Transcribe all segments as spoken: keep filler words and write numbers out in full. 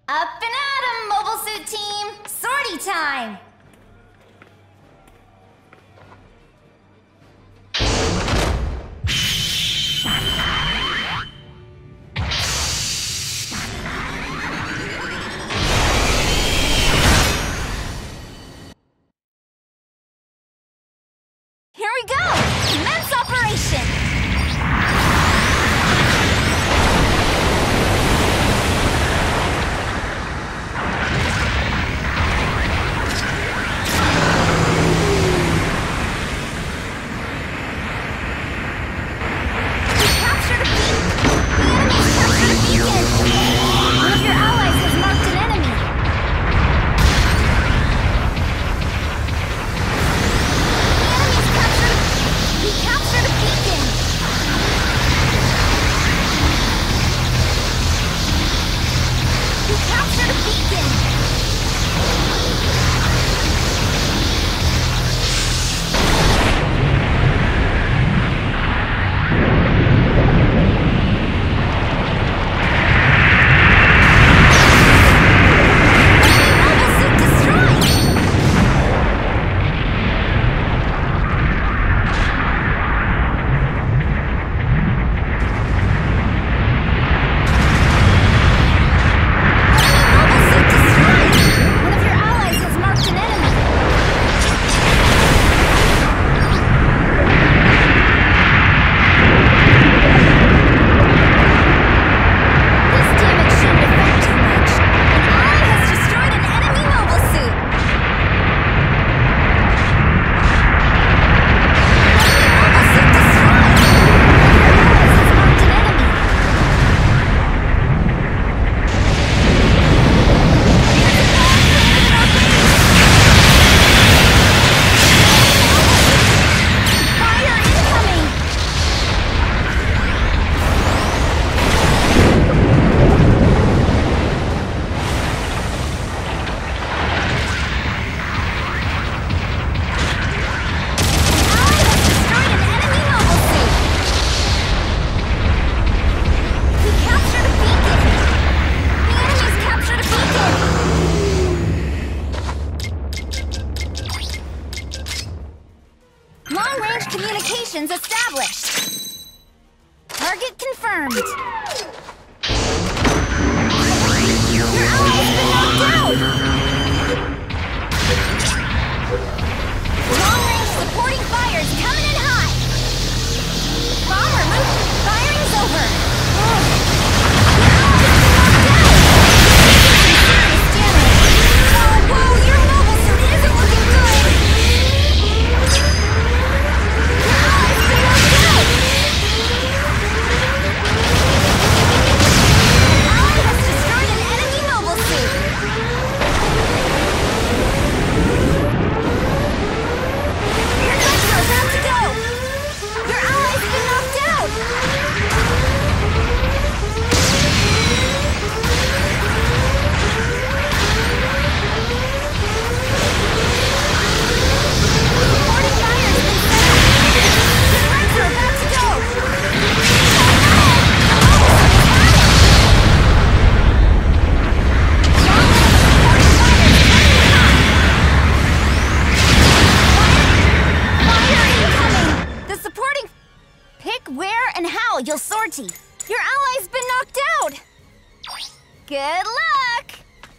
Up and at 'em, Mobile Suit Team! Sortie time! Here we go! Commence operation! Long-range communications established. Target confirmed. Your ally has been knocked out! Long-range supporting fire is coming in hot! Bomb removed! Firing's over! Ugh. Your ally has been knocked out! Serious damage! Oh, whoa! Your mobile suit isn't looking good! You'll sortie. Your ally's been knocked out! Good luck!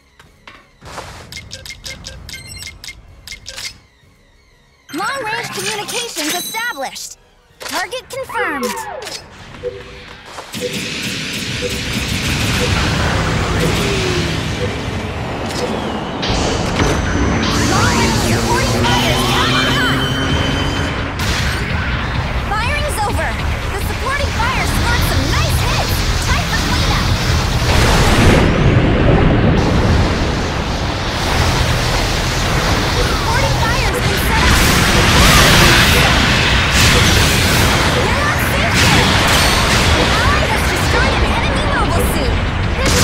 Long-range communications established. Target confirmed. Long-range supporting fire is coming hot! Firing's over! Supporting fire scored some nice hits! Time for cleanup! Supporting fire's been set up! You're not safe here! Your ally has destroyed an enemy mobile suit! This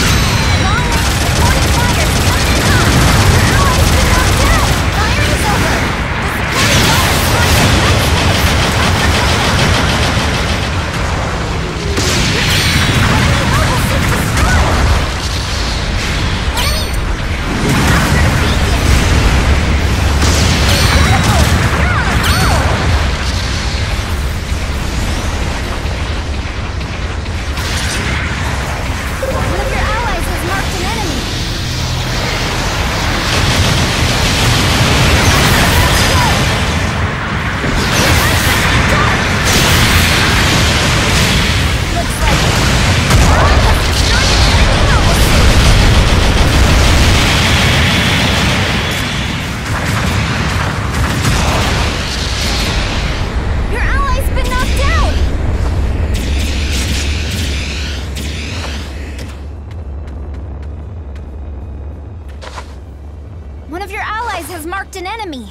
of your allies has marked an enemy.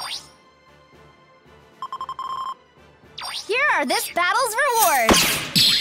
Here are this battle's rewards!